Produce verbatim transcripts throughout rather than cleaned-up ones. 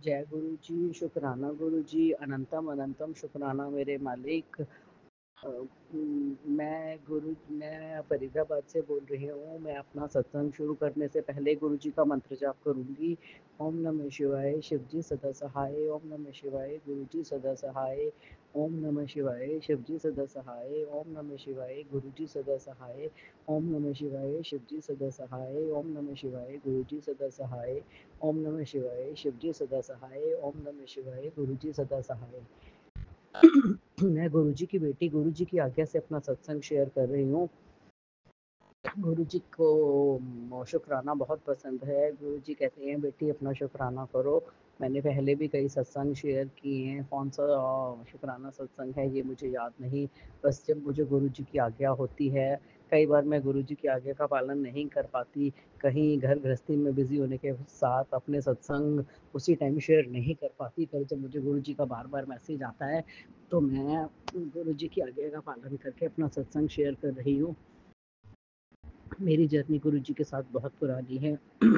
जय गुरु जी, शुक्राना गुरु जी, अनंतम अनंतम शुक्राना मेरे मालिक। अ, उम, मैं गुरु मैं फरीदाबाद से बोल रही हूँ। मैं अपना सत्संग शुरू करने से पहले गुरु जी का मंत्र जाप करूँगी। ओम नमः शिवाय, शिव जी सदा सहाय। ओम नमः शिवाय, गुरु जी सदा सहाय। ओम नमः शिवाय, शिव जी सदा सहाय। ओम नमः शिवाय, गुरु जी सदा सहाय। ओम नमः शिवाय, शिव जी सदा सहाय। ओम नमः शिवाय, गुरु जी सदा सहाय। ओम नमः शिवाय, शिव जी सदा सहाय। ओम नमः शिवाय, गुरु जी सदा सहाय। मैं गुरु जी की बेटी गुरु जी की आज्ञा से अपना सत्संग शेयर कर रही हूँ। गुरु जी को शुक्राना बहुत पसंद है। गुरु जी कहते हैं बेटी अपना शुक्राना करो। मैंने पहले भी कई सत्संग शेयर किए हैं। कौन सा शुक्राना सत्संग है ये मुझे याद नहीं। बस जब मुझे गुरु जी की आज्ञा होती है, कई बार मैं गुरु जी की आज्ञा का पालन नहीं कर पाती। कहीं घर गृहस्थी में बिजी होने के साथ अपने सत्संग उसी टाइम शेयर नहीं कर पाती। पर जब मुझे गुरु जी का बार बार मैसेज आता है तो मैं गुरु जी की आज्ञा का पालन करके अपना सत्संग शेयर कर रही हूँ। मेरी जर्नी गुरु जी के साथ बहुत पुरानी है।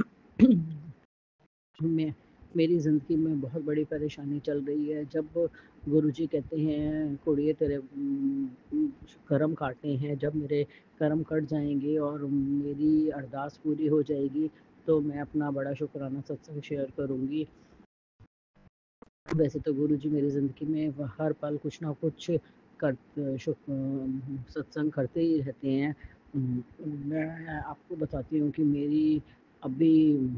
मैं मेरी ज़िंदगी में बहुत बड़ी परेशानी चल रही है। जब गुरु जी कहते हैं कुड़िए तेरे कर्म काटने हैं, जब मेरे कर्म कट जाएंगे और मेरी अरदास पूरी हो जाएगी तो मैं अपना बड़ा शुक्राना सत्संग शेयर करूँगी। वैसे तो गुरु जी मेरी ज़िंदगी में हर पल कुछ ना कुछ कर सत्संग करते ही रहते हैं। मैं आपको बताती हूँ कि मेरी अभी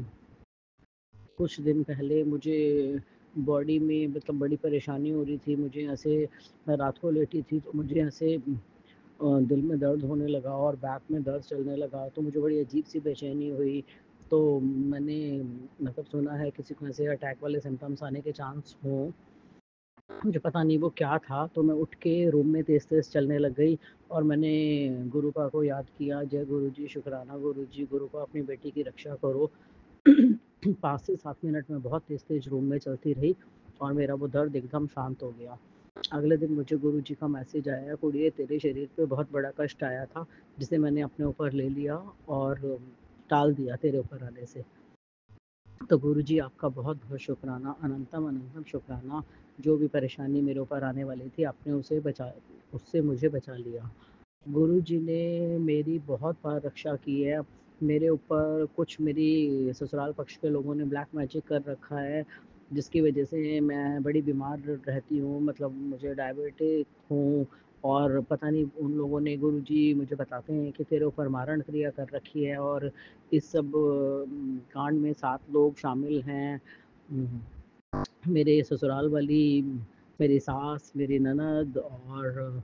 कुछ दिन पहले मुझे बॉडी में मतलब बड़ी परेशानी हो रही थी। मुझे ऐसे मैं रात को लेटी थी तो मुझे ऐसे दिल में दर्द होने लगा और बैक में दर्द चलने लगा। तो मुझे बड़ी अजीब सी बेचैनी हुई। तो मैंने मतलब सुना है किसी को ऐसे अटैक वाले सिम्टम्स आने के चांस हों। मुझे पता नहीं वो क्या था। तो मैं उठ के रूम में तेज़ तेज़ चलने लग गई और मैंने गुरु पा को याद किया। जय गुरु जी, शुक्राना गुरु जी, गुरु पा अपनी बेटी की रक्षा करो। पाँच से सात मिनट में बहुत तेज़ तेज़ रूम में चलती रही और मेरा वो दर्द एकदम शांत हो गया। अगले दिन मुझे गुरु जी का मैसेज आया, कुड़िए तेरे शरीर पे बहुत बड़ा कष्ट आया था जिसे मैंने अपने ऊपर ले लिया और टाल दिया तेरे ऊपर आने से। तो गुरु जी आपका बहुत बहुत शुक्राना, अनंतम अनंतम शुक्राना। जो भी परेशानी मेरे ऊपर आने वाली थी आपने उसे बचा उससे मुझे बचा लिया। गुरु जी ने मेरी बहुत बार रक्षा की है। मेरे ऊपर कुछ मेरी ससुराल पक्ष के लोगों ने ब्लैक मैजिक कर रखा है जिसकी वजह से मैं बड़ी बीमार रहती हूँ। मतलब मुझे डायबिटिक हूँ और पता नहीं उन लोगों ने गुरु जी मुझे बताते हैं कि तेरे ऊपर मारण क्रिया कर रखी है और इस सब कांड में सात लोग शामिल हैं। मेरे ससुराल वाली मेरी सास, मेरी ननद और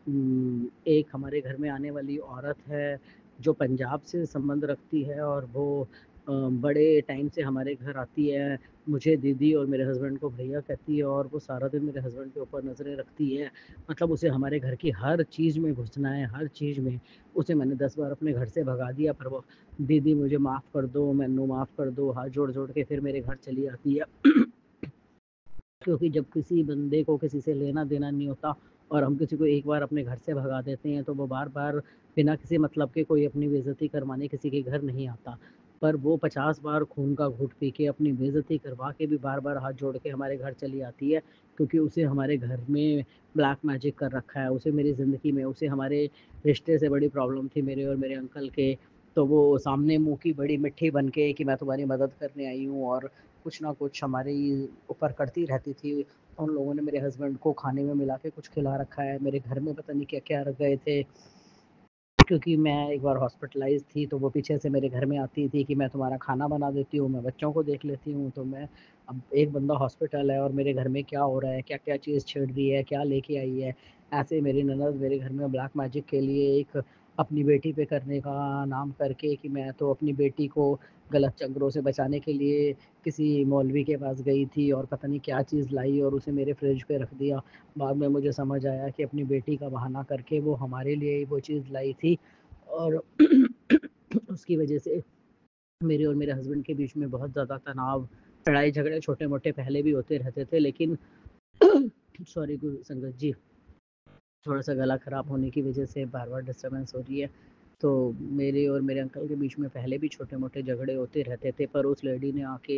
एक हमारे घर में आने वाली औरत है जो पंजाब से संबंध रखती है और वो बड़े टाइम से हमारे घर आती है। मुझे दीदी और मेरे हस्बैंड को भैया कहती है और वो सारा दिन मेरे हस्बैंड के ऊपर नज़रें रखती है। मतलब उसे हमारे घर की हर चीज़ में घुसना है, हर चीज़ में। उसे मैंने दस बार अपने घर से भगा दिया पर वो दीदी मुझे माफ़ कर दो, मैनू माफ़ कर दो, हाथ जोड़ जोड़ के फिर मेरे घर चली आती है। क्योंकि जब किसी बंदे को किसी से लेना देना नहीं होता और हम किसी को एक बार अपने घर से भगा देते हैं तो वो बार बार बिना किसी मतलब के कोई अपनी बेइज्जती करवाने किसी के घर नहीं आता। पर वो पचास बार खून का घूँट पी के अपनी बेइज्जती करवा के भी बार बार हाथ जोड़ के हमारे घर चली आती है क्योंकि उसे हमारे घर में ब्लैक मैजिक कर रखा है। उसे मेरी ज़िंदगी में उसे हमारे रिश्ते से बड़ी प्रॉब्लम थी मेरे और मेरे अंकल के। तो वो सामने मुँह की बड़ी मिट्ठी बन के कि मैं तुम्हारी मदद करने आई हूँ और कुछ ना कुछ हमारे ऊपर करती रहती थी। उन लोगों ने मेरे हस्बैंड को खाने में मिला के कुछ खिला रखा है। मेरे घर में पता नहीं क्या-क्या रख गए थे। क्योंकि मैं एक बार हॉस्पिटलाइज़ थी तो वो पीछे से मेरे घर में आती थी कि मैं तुम्हारा खाना बना देती हूँ, मैं बच्चों को देख लेती हूँ। तो मैं अब एक बंदा हॉस्पिटल है और मेरे घर में क्या हो रहा है, क्या-क्या चीज़ छिड़ रही है, क्या लेके आई है। ऐसे मेरी ननद मेरे घर में ब्लैक मैजिक के लिए एक अपनी बेटी पे करने का नाम करके कि मैं तो अपनी बेटी को गलत चंगुरों से बचाने के लिए किसी मौलवी के पास गई थी और पता नहीं क्या चीज़ लाई और उसे मेरे फ्रिज पे रख दिया। बाद में मुझे समझ आया कि अपनी बेटी का बहाना करके वो हमारे लिए ही वो चीज़ लाई थी और उसकी वजह से मेरे और मेरे हस्बैंड के बीच में बहुत ज़्यादा तनाव, लड़ाई झगड़े छोटे-मोटे पहले भी होते रहते थे लेकिन सॉरी गुरु संगत जी, थोड़ा-सा गला ख़राब होने की वजह से बार-बार डिस्टर्बेंस हो रही है। तो मेरे और मेरे अंकल के बीच में पहले भी छोटे-मोटे झगड़े होते रहते थे पर उस लेडी ने आके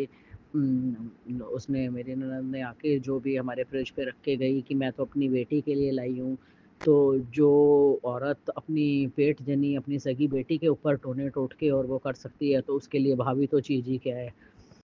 उम, उसने मेरी ननद ने आके जो भी हमारे फ्रिज पे रख के गई कि मैं तो अपनी बेटी के लिए लाई हूँ। तो जो औरत अपनी पेट जनी अपनी सगी बेटी के ऊपर टोने टोट के और वो कर सकती है, तो उसके लिए भाभी तो चीज़ ही क्या है।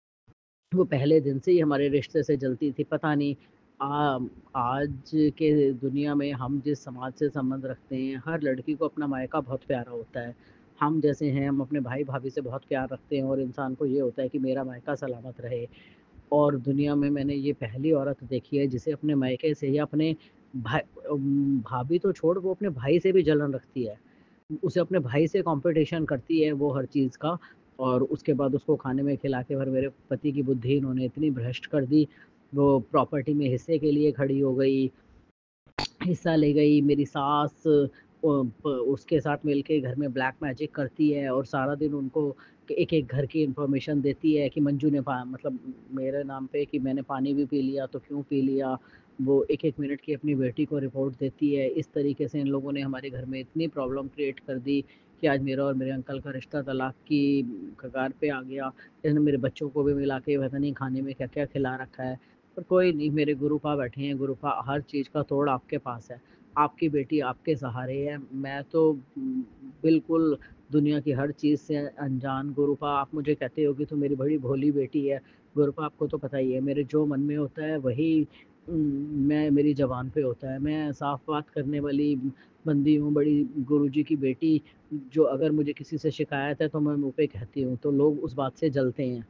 वो पहले दिन से ही हमारे रिश्ते से जलती थी, पता नहीं अ, आज के दुनिया में हम जिस समाज से संबंध रखते हैं, हर लड़की को अपना मायका बहुत प्यारा होता है। हम जैसे हैं, हम अपने भाई-भाभी से बहुत प्यार रखते हैं और इंसान को ये होता है कि मेरा मायका सलामत रहे। और दुनिया में मैंने ये पहली औरत देखी है जिसे अपने मायके से या अपने भाई उम, भाभी तो छोड़ वो अपने भाई से भी जलन रखती है। उसे अपने भाई से कॉम्पिटिशन करती है वो हर चीज़ का और उसके बाद उसको खाने में खिला के फिर मेरे पति की बुद्धि इन्होंने इतनी भ्रष्ट कर दी, वो प्रॉपर्टी में हिस्से के लिए खड़ी हो गई। हिस्सा ले गई, मेरी सास अ, प उसके साथ मिल के घर में ब्लैक मैजिक करती है और सारा दिन उनको एक-एक घर की इन्फॉर्मेशन देती है कि मंजू ने पा मतलब मेरे नाम पे कि मैंने पानी भी पी लिया, तो क्यों पी लिया? वो एक-एक मिनट की अपनी बेटी को रिपोर्ट देती है। इस तरीके से इन लोगों ने हमारे घर में इतनी प्रॉब्लम क्रिएट कर दी कि आज मेरा और मेरे अंकल का रिश्ता तलाक की कगार पे आ गया। इसने मेरे बच्चों को भी मिला के पता नहीं खाने में क्या-क्या खिला रखा है। पर कोई नहीं, मेरे गुरुपा बैठे हैं, गुरुपा हर चीज़ का तोड़ आपके पास है। आपकी बेटी आपके सहारे है। मैं तो उम, बिल्कुल दुनिया की हर चीज़ से अनजान। गुरुपा आप मुझे कहते हो कि तू मेरी बड़ी भोली बेटी है। गुरुपा आपको तो पता ही है मेरे जो मन में होता है वही उम, मैं मेरी ज़ुबान पे होता है। मैं साफ बात करने वाली बंदी हूँ, बड़ी गुरुजी की बेटी। जो अगर मुझे किसी से शिकायत है तो मैं मुँह पे कहती हूँ, तो लोग उस बात से जलते हैं।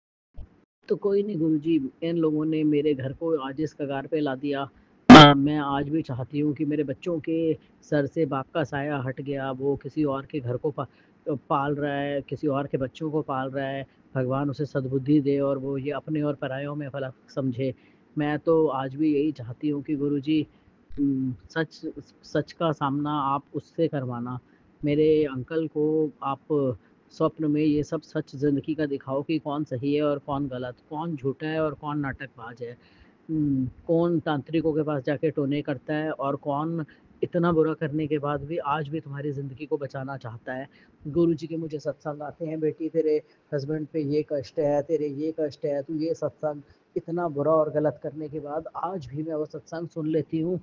तो कोई नहीं गुरुजी, इन लोगों ने मेरे घर को आज इस कगार पे ला दिया। अ, मैं आज भी चाहती हूँ कि मेरे बच्चों के सर से बाप का साया हट गया, वो किसी और के घर को पा अ, पाल रहा है, किसी और के बच्चों को पाल रहा है। भगवान उसे सद्बुद्धि दे और वो ये अपने और परायों में फ़र्क समझे। मैं तो आज भी यही चाहती हूँ कि गुरुजी उम, सच सच का सामना आप उससे करवाना। मेरे अंकल को आप स्वप्न में ये सब सच ज़िंदगी का दिखाओ कि कौन सही है और कौन गलत, कौन झूठा है और कौन नाटकबाज़ है। उम, कौन तांत्रिकों के पास जाके टोने करता है और कौन इतना बुरा करने के बाद भी आज भी तुम्हारी ज़िंदगी को बचाना चाहता है। गुरुजी के मुझे सत्संग आते हैं, बेटी तेरे हस्बैंड पे ये कष्ट है, तेरे ये कष्ट है, तू ये सत्संग इतना बुरा और गलत करने के बाद आज भी मैं वो सत्संग सुन लेती हूँ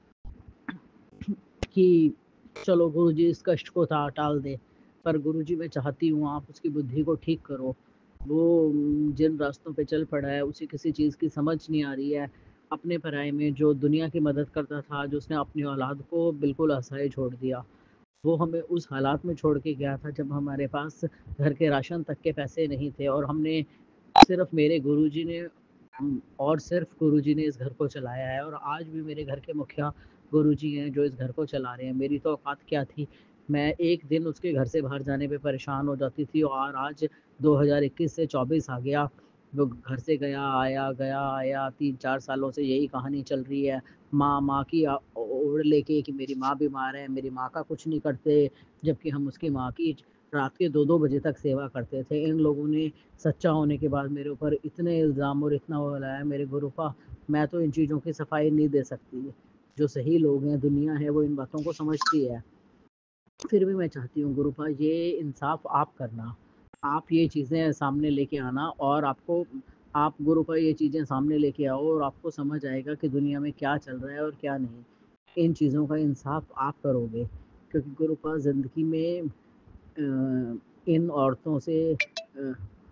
कि चलो गुरुजी इस कष्ट को टा टाल दें। पर गुरुजी मैं चाहती हूँ आप उसकी बुद्धि को ठीक करो। वो उम, जिन रास्तों पे चल पड़ा है उसे किसी चीज़ की समझ नहीं आ रही है। अपने पराये में जो दुनिया की मदद करता था, जो उसने अपनी औलाद को बिल्कुल असहाय छोड़ दिया। वो हमें उस हालात में छोड़ के गया था जब हमारे पास घर के राशन तक के पैसे नहीं थे और हमने सिर्फ़ मेरे गुरुजी ने उम, और सिर्फ़ गुरुजी ने इस घर को चलाया है और आज भी मेरे घर के मुखिया गुरुजी हैं जो इस घर को चला रहे हैं। मेरी तो औकात क्या थी? मैं एक दिन उसके घर से बाहर जाने पे परेशान हो जाती थी और आज दो हज़ार इक्कीस से चौबीस आ गया। वो घर से गया, आया, गया, आया, तीन चार सालों से यही कहानी चल रही है। माँ, माँ की अ, ओड़ लेके कि मेरी माँ बीमार है, मेरी माँ का कुछ नहीं करते, जबकि हम उसकी माँ की रात के दो दो बजे तक सेवा करते थे। इन लोगों ने सच्चा होने के बाद मेरे ऊपर इतने इल्ज़ाम और इतना वो लगाया मेरे गुरुपा, मैं तो इन चीज़ों की सफाई नहीं दे सकती। जो सही लोग हैं, दुनिया है, वो इन बातों को समझती है। फिर भी मैं चाहती हूँ गुरुपा ये इंसाफ़ आप करना। आप ये चीज़ें सामने लेके आना और आपको आप गुरुपा ये चीज़ें सामने लेके आओ और आपको समझ आएगा कि दुनिया में क्या चल रहा है और क्या नहीं। इन चीज़ों का इंसाफ़ आप करोगे क्योंकि गुरुपा ज़िंदगी में अ, इन औरतों से अ,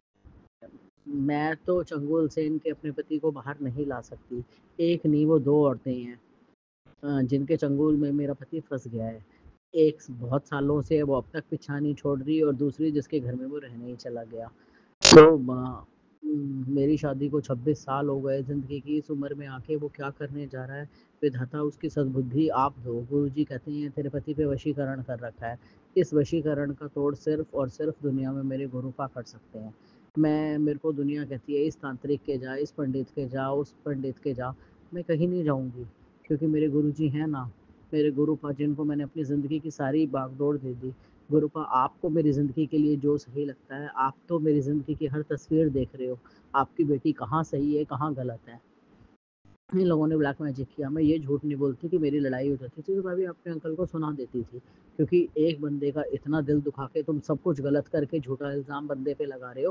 मैं तो चंगुल से इनके अपने पति को बाहर नहीं ला सकती। एक नहीं वो दो औरतें हैं अ, जिनके चंगुल में मेरा पति फँस गया है। एक स बहुत सालों से वो अब तक पीछा नहीं छोड़ रही और दूसरी जिसके घर में वो रहने ही चला गया। तो म उम, मेरी शादी को छब्बीस साल हो गए, ज़िंदगी की इस उम्र में आके वो क्या करने जा रहा है, विधाता उसकी सद्बुद्धि आप दो। गुरुजी कहते हैं तेरे पति पे वशीकरण कर रखा है। इस वशीकरण का तोड़ सिर्फ़ और सिर्फ़ दुनिया में मेरे गुरुपा कर सकते हैं। मैं मेरे को दुनिया कहती है इस तांत्रिक के जा, इस पंडित के जा, उस पंडित के जा, मैं कहीं नहीं जाऊँगी क्योंकि मेरे गुरुजी हैं ना, मेरे गुरुपा जिनको मैंने अपनी ज़िंदगी की सारी भागदौड़ दे दी। गुरुपा आपको मेरी ज़िंदगी के लिए जो सही लगता है, आप तो मेरी ज़िंदगी की हर तस्वीर देख रहे हो। आपकी बेटी कहाँ सही है, कहाँ गलत है। इन लोगों ने ब्लैक मैजिक किया। मैं ये झूठ नहीं बोलती कि मेरी लड़ाई हो जाती थी, तो मैं भी अपने अंकल को सुना देती थी। क्योंकि एक बंदे का इतना दिल दुखा के तुम सब कुछ गलत करके झूठा इल्ज़ाम बंदे पे लगा रहे हो,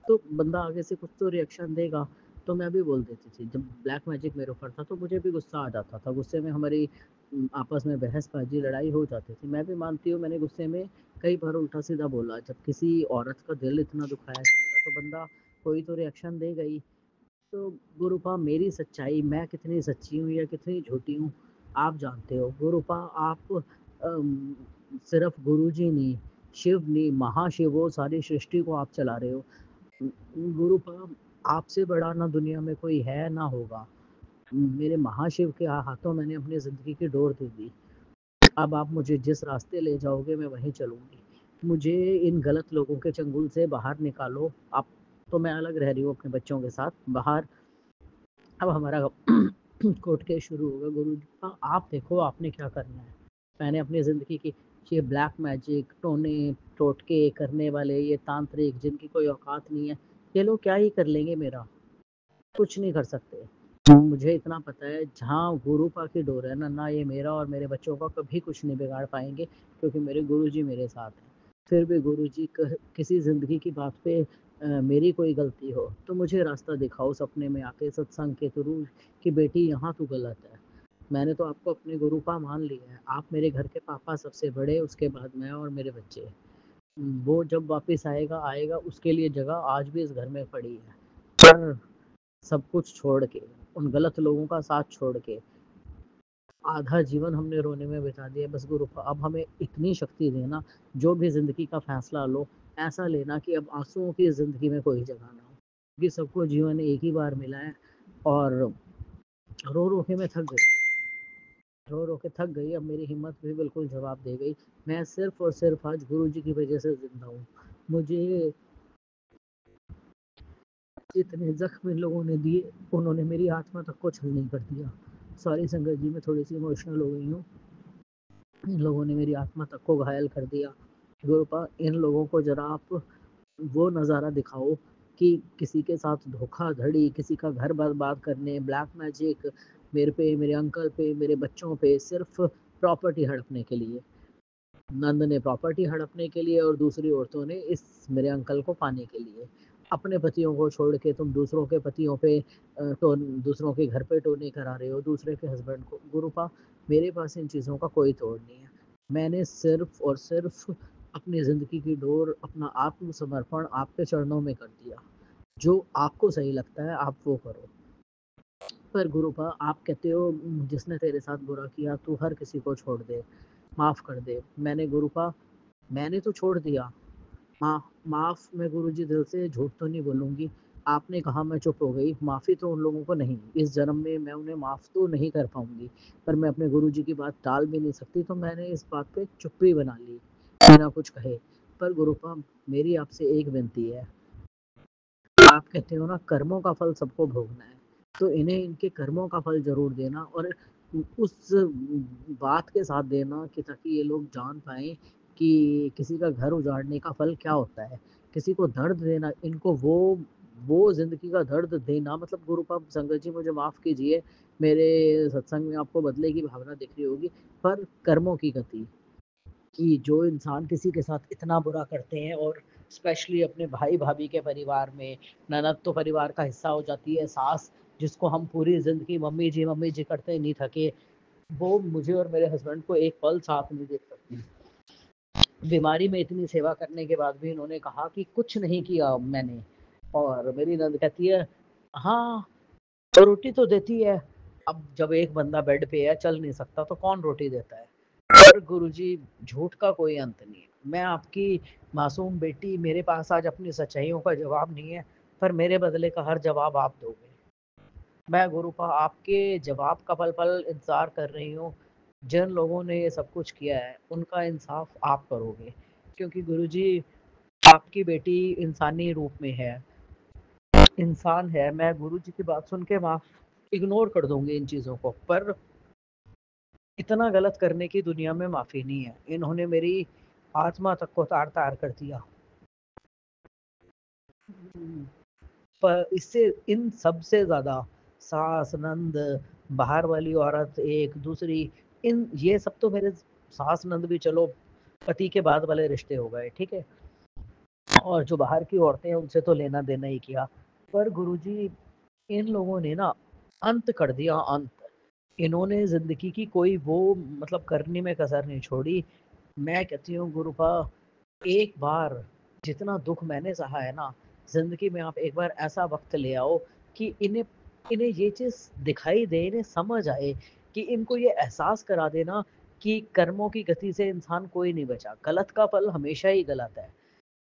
तो बंदा आगे से कुछ तो रिएक्शन देगा, तो मैं भी बोल देती थी। जब ब्लैक मैजिक मेरे ऊपर था तो मुझे भी गुस्सा आ जाता था। गुस्से में हमारी उम, आपस में बहसबाजी, लड़ाई हो जाती थी। मैं भी मानती हूँ मैंने गुस्से में कई बार उल्टा-सीधा बोला। जब किसी औरत का दिल इतना दुखाया जाएगा तो बंदा कोई तो रिएक्शन देगा ही। तो गुरुपा मेरी सच्चाई, मैं कितनी सच्ची हूँ या कितनी झूठी हूँ, आप जानते हो। गुरुपा आप अम, सिर्फ़ गुरुजी नहीं, शिव नहीं, महाशिव हो, सारी सृष्टि को आप चला रहे हो। उम, गुरुपा आपसे बड़ा ना दुनिया में कोई है, ना होगा। मेरे महाशिव के हाथों मैंने अपनी ज़िंदगी की डोर दे दी। अब आप मुझे जिस रास्ते ले जाओगे मैं वहीं चलूँगी। मुझे इन गलत लोगों के चंगुल से बाहर निकालो। अब तो मैं अलग रह रही हूँ अपने बच्चों के साथ बाहर। अब हमारा कोर्ट केस शुरू होगा। गुरु जी का आप देखो आपने क्या करना है। मैंने अपनी ज़िंदगी की ये ब्लैक मैजिक, टोने टोटके करने वाले ये तांत्रिक जिनकी कोई औकात नहीं है, ये लोग क्या ही कर लेंगे मेरा? कुछ नहीं कर सकते। मुझे इतना पता है जहाँ गुरुपा की डोर है ना, ना ये मेरा और मेरे बच्चों का कभी कुछ नहीं बिगाड़ पाएँगे क्योंकि मेरे गुरुजी मेरे साथ हैं। फिर भी गुरुजी कह किसी ज़िंदगी की बात पे अ, मेरी कोई गलती हो तो मुझे रास्ता दिखाओ सपने में आके सत्संग के थ्रू कि बेटी यहाँ तू गलत है। मैंने तो आपको अपने गुरुपा मान लिया है। आप मेरे घर के पापा सबसे बड़े, उसके बाद मैं और मेरे बच्चे। वो जब वापस आएगा, आएगा उसके लिए जगह आज भी इस घर में पड़ी है। पर सब कुछ छोड़ के, उन गलत लोगों का साथ छोड़ के, आधा जीवन हमने रोने में बिता दिया। बस गुरु अब हमें इतनी शक्ति देना, जो भी ज़िंदगी का फैसला लो, ऐसा लेना कि अब आँसुओं की ज़िंदगी में कोई जगह ना हो। क्योंकि सबको जीवन एक ही बार मिला है और रो-रो के मैं थक गई। रो-रो के थक गई, अब मेरी हिम्मत भी बिल्कुल जवाब दे गई। मैं सिर्फ़ और सिर्फ़ आज गुरु जी की वजह से ज़िंदा हूँ। मुझे जितने ज़ख्म इन लोगों ने दिए, उन्होंने मेरी आत्मा तक को छलनी कर दिया। सॉरी संगत जी, मैं थोड़ी-सी इमोशनल हो गई हूँ। इन लोगों ने मेरी आत्मा तक को घायल कर दिया। गुरुपा इन लोगों को ज़रा आप वो नज़ारा दिखाओ कि किसी के साथ धोखाधड़ी, किसी का घर बर्बाद करने, ब्लैक मैजिक मेरे पे, मेरे अंकल पे, मेरे बच्चों पे सिर्फ़ प्रॉपर्टी हड़पने के लिए। नंद ने प्रॉपर्टी हड़पने के लिए और दूसरी औरतों ने इस मेरे अंकल को पाने के लिए। अपने पतियों को छोड़ के तुम दूसरों के पतियों पे अ, टोन दूसरों के घर पे टोने करा रहे हो, दूसरे के हस्बैंड को। गुरुपा मेरे पास इन चीज़ों का कोई तोड़ नहीं है। मैंने सिर्फ़ और सिर्फ़ अपनी ज़िंदगी की डोर, अपना आत्मसमर्पण आपके चरणों में कर दिया। जो आपको सही लगता है आप वो करो। पर गुरुपा आप कहते हो जिसने तेरे साथ बुरा किया तू हर किसी को छोड़ दे, माफ़ कर दे। मैंने गुरुपा मैंने तो छोड़ दिया। मा माफ़ मैं गुरुजी दिल से झूठ तो नहीं बोलूँगी। आपने कहा मैं चुप हो गई, माफ़ी तो उन लोगों को नहीं, इस जन्म में मैं उन्हें माफ़ तो नहीं कर पाऊँगी। पर मैं अपने गुरुजी की बात टाल भी नहीं सकती तो मैंने इस बात पे चुप्पी बना ली, बिना कुछ कहे। पर गुरुपा मेरी आपसे एक विनती है, आप कहते हो ना कर्मों का फल सबको भोगना है, तो इन्हें इनके कर्मों का फल ज़रूर देना और उस बात के साथ देना कि ताकि ये लोग जान पाएँ कि किसी का घर उजाड़ने का फल क्या होता है। किसी को दर्द देना, इनको वो वो ज़िंदगी का दर्द देना मतलब गुरुपाप संगत जी मुझे माफ़ कीजिए, मेरे सत्संग में आपको बदले की भावना दिख रही होगी, पर कर्मों की गति। कि जो इंसान किसी के साथ इतना बुरा करते हैं और स्पेशली अपने भाई-भाभी के परिवार में, ननद तो परिवार का हिस्सा हो जाती है, सास जिसको हम पूरी ज़िंदगी मम्मी जी, मम्मी जी करते नहीं थके, वो मुझे और मेरे हस्बैंड को एक पल साथ नहीं देख सकती। बीमारी में इतनी सेवा करने के बाद भी इन्होंने कहा कि कुछ नहीं किया मैंने और मेरी नंद कहती है, "हाँ, तो रोटी तो देती है।" अब जब एक बंदा बेड पे है, चल नहीं सकता तो कौन रोटी देता है? पर गुरुजी झूठ का कोई अंत नहीं है। मैं आपकी मासूम बेटी, मेरे पास आज अपनी सच्चाइयों का जवाब नहीं है, पर मेरे बदले का हर जवाब आप दोगे। मैं गुरुपा आपके जवाब का पल-पल इंतज़ार कर रही हूँ। जिन लोगों ने ये सब कुछ किया है, उनका इंसाफ़ आप करोगे। क्योंकि गुरुजी आपकी बेटी इंसानी रूप में है, इंसान है। मैं गुरुजी की बात सुन के माफ़ इग्नोर कर दूँगी इन चीज़ों को, पर इतना गलत करने की दुनिया में माफ़ी नहीं है। इन्होंने मेरी आत्मा तक को तार-तार कर दिया। पर इससे इन सबसे ज़्यादा सास, नंद, बाहर वाली औरत एक, दूसरी इन ये सब तो मेरे सास, नंद भी चलो पति के बाद वाले रिश्ते हो गए, ठीक है? और जो बाहर की औरतें हैं उनसे तो लेना देना ही किया। पर गुरुजी इन लोगों ने ना अंत कर दिया, अंत। इन्होंने ज़िंदगी की कोई वो मतलब करने में कसर नहीं छोड़ी। मैं कहती हूँ गुरुपा, एक बार जितना दुःख मैंने सहा है ना, ज़िंदगी में आप एक बार ऐसा वक़्त ले आओ कि इन्हें इन्हें ये चीज़ दिखाई दे, इन्हें समझ आए, कि इनको ये एहसास करा देना कि कर्मों की गति से इंसान कोई नहीं बचा। गलत का फल हमेशा ही गलत है।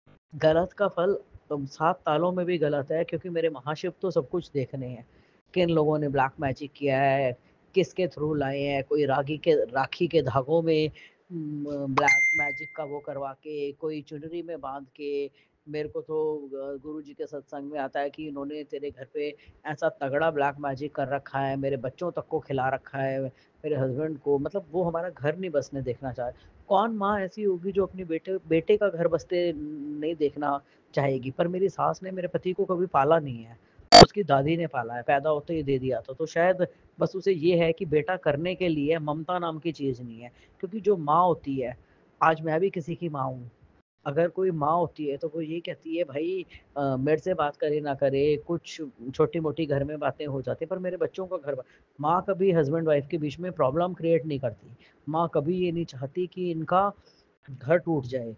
गलत का फल तुम सात तालों में भी गलत है, क्योंकि मेरे महाशिव तो सब कुछ देखने हैं। किन लोगों ने ब्लैक मैजिक किया है, किसके थ्रू लाए हैं, कोई रागी के राखी के धागों में उम, ब्लैक मैजिक का वो करवा के, कोई चुनरी में बाँध के। मेरे को तो अ, गुरुजी के सत्संग में आता है कि इन्होंने तेरे घर पे ऐसा तगड़ा ब्लैक मैजिक कर रखा है, मेरे बच्चों तक को खिला रखा है, मेरे हस्बैंड को, मतलब वो हमारा घर नहीं बसने देखना चाहे। कौन माँ ऐसी होगी जो अपने बेटे बेटे का घर बसते नहीं देखना चाहेगी? पर मेरी सास ने मेरे पति को कभी पाला नहीं है, उसकी दादी ने पाला है, पैदा होते ही दे दिया था। तो शायद बस उसे ये है कि बेटा करने के लिए ममता नाम की चीज़ नहीं है, क्योंकि जो माँ होती है, आज मैं भी किसी की माँ हूँ। अगर कोई माँ होती है तो वो ये कहती है भाई अ, मेरे से बात करे ना करे, कुछ छोटी-मोटी घर में बातें हो जाती हैं, पर मेरे बच्चों का घर ब माँ कभी हस्बैंड वाइफ के बीच में प्रॉब्लम क्रिएट नहीं करती। माँ कभी ये नहीं चाहती कि इनका घर टूट जाए।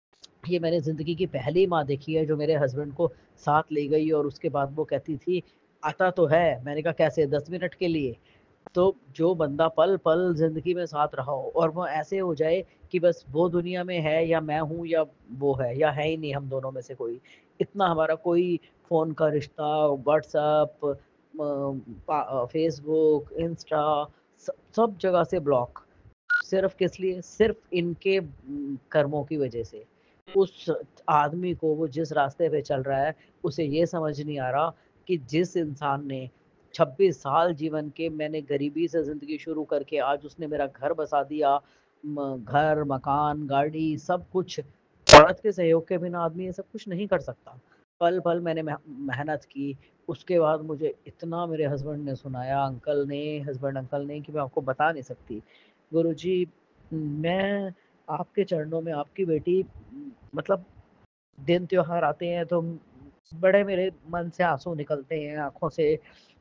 ये मैंने ज़िंदगी की पहली माँ देखी है जो मेरे हस्बैंड को साथ ले गई और उसके बाद वो कहती थी, आता तो है। मैंने कहा कैसे? दस मिनट के लिए। तो जो बंदा पल-पल ज़िंदगी में साथ रहा हो और वो ऐसे हो जाए कि बस वो दुनिया में है या मैं हूँ या वो है, या है ही नहीं हम दोनों में से कोई। इतना हमारा कोई फ़ोन का रिश्ता, व्हाट्सएप, अ, पा अ, फ़ेसबुक, इंस्टा, स सब जगह से ब्लॉक। सिर्फ़ किस लिए? सिर्फ़ इनके उम, कर्मों की वज़ह से। उस आदमी को, वो जिस रास्ते पे चल रहा है, उसे ये समझ नहीं आ रहा कि जिस इंसान ने छब्बीस साल जीवन के, मैंने गरीबी से ज़िंदगी शुरू करके आज उसने मेरा घर बसा दिया। म घर, मकान, गाड़ी सब कुछ। औरत के सहयोग के बिना आदमी ये सब कुछ नहीं कर सकता। पल-पल मैंने मेह मेहनत की, उसके बाद मुझे इतना मेरे हस्बैंड ने सुनाया, अंकल ने, हस्बैंड अंकल ने, कि मैं आपको बता नहीं सकती। गुरुजी, मैं आपके चरणों में, आपकी बेटी, मतलब दिन त्योहार आते हैं तो बड़े मेरे मन से आँसू निकलते हैं आँखों से।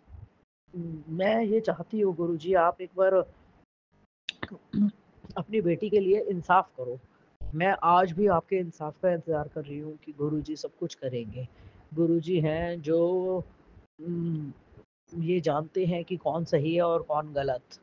मैं ये चाहती हूँ गुरुजी, आप एक बार अपनी बेटी के लिए इंसाफ करो। मैं आज भी आपके इंसाफ का इंतज़ार कर रही हूँ कि गुरुजी सब कुछ करेंगे। गुरुजी हैं जो उम, ये जानते हैं कि कौन सही है और कौन गलत।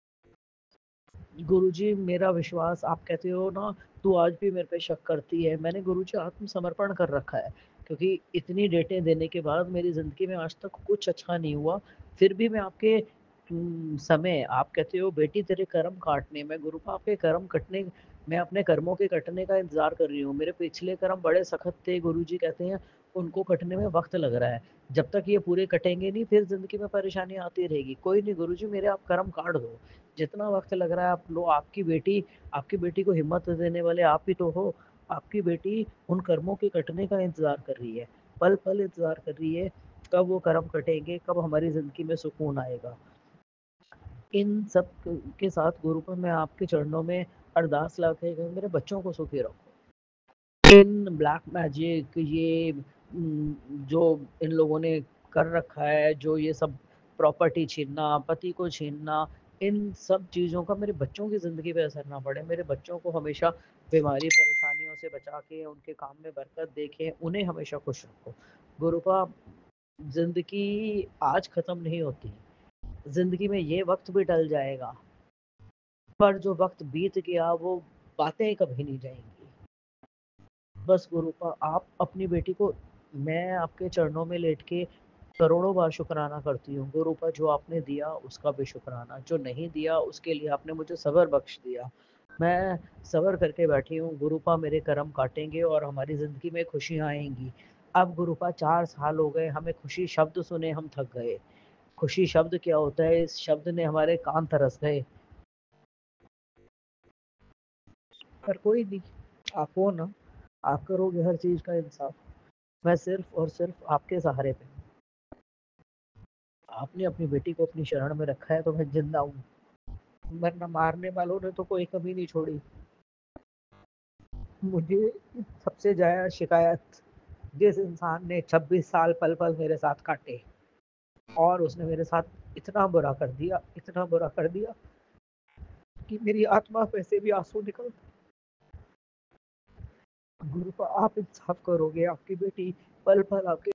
गुरुजी, मेरा विश्वास, आप कहते हो ना, तू आज भी मेरे पे शक करती है। मैंने गुरुजी आत्मसमर्पण कर रखा है, क्योंकि इतनी डेटें देने के बाद मेरी ज़िंदगी में आज तक कुछ अच्छा नहीं हुआ। फिर भी मैं आपके उम, समय, आप कहते हो बेटी तेरे कर्म काटने, मैं गुरु आपके कर्म कटने, मैं अपने कर्मों के कटने का इंतज़ार कर रही हूँ। मेरे पिछले कर्म बड़े सख़त थे, गुरुजी कहते हैं उनको कटने में वक़्त लग रहा है। जब तक ये पूरे कटेंगे नहीं, फिर ज़िंदगी में परेशानी आती रहेगी। कोई नहीं गुरुजी, मेरे आप कर्म काट दो। जितना वक़्त लग रहा है आप लो। आपकी बेटी आपकी बेटी को हिम्मत देने वाले आप ही तो हो। आपकी बेटी उन कर्मों के कटने का इंतज़ार कर रही है। पल-पल इंतज़ार कर रही है, कब वो कर्म कटेंगे, कब हमारी ज़िंदगी में सुकून आएगा। इन सब क के साथ गुरुपर मैं आपके चरणों में अरदास लाके मेरे बच्चों को सुखी रखो। इन ब्लैक मैजिक, ये उम, जो इन लोगों ने कर रखा है, जो ये सब प्रॉपर्टी छीनना, पति को छीनना, इन सब चीज़ों का मेरे बच्चों की ज़िंदगी पे असर ना पड़े। मेरे बच्चों को हमेशा बीमारी, परेशानियों से बचा के, उनके काम में बरकत देके, उन्हें हमेशा खुश रखो। गुरुपा, ज़िंदगी आज ख़त्म नहीं होती। ज़िंदगी में ये वक़्त भी टल जाएगा, पर जो वक़्त बीत गया वो बातें कभी नहीं जाएँगी। बस गुरुपा, आप अपनी बेटी को, मैं आपके चरणों में लेट के करोड़ों बार शुकराना करती हूँ। गुरुपा, जो आपने दिया उसका भी शुकराना, जो नहीं दिया उसके लिए आपने मुझे सब्र बख्श दिया। मैं सब्र करके बैठी हूँ गुरुपा, मेरे कर्म काटेंगे और हमारी ज़िंदगी में खुशियाँ आएँगी। अब गुरुपा चार साल हो गए, हमें खुशी शब्द सुने हम थक गए। खुशी शब्द क्या होता है, इस शब्द ने हमारे कान तरस गए। पर कोई नहीं, आप हो ना, आप करोगे हर चीज़ का इंसाफ। मैं सिर्फ़ और सिर्फ़ आपके सहारे पे हूँ। आपने अपनी बेटी को अपनी शरण में रखा है तो मैं ज़िंदा हूँ, वरना मारने वालों ने तो कोई कमी नहीं छोड़ी। मुझे सबसे ज़्यादा शिकायत जिस इंसान ने छब्बीस साल पल-पल मेरे साथ काटे और उसने मेरे साथ इतना बुरा कर दिया, इतना बुरा कर दिया कि मेरी आत्मा में से भी आँसू निकल गुरु आप इंसाफ करोगे, आपकी बेटी पल-पल आपके